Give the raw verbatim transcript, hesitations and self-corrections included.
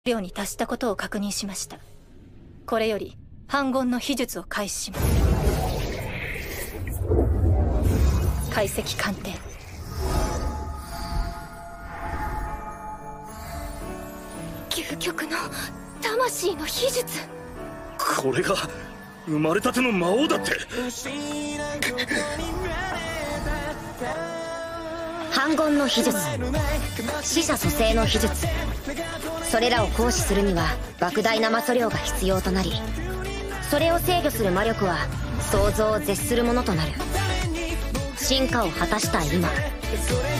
量に達したことを確認しました。これより反言の秘術を開始します。解析鑑定。究極の魂の秘術。 これが生まれたての魔王だって。 反言の秘術、死者蘇生の秘術、それらを行使するには莫大な魔素量が必要となり、それを制御する魔力は想像を絶するものとなる。進化を果たした今、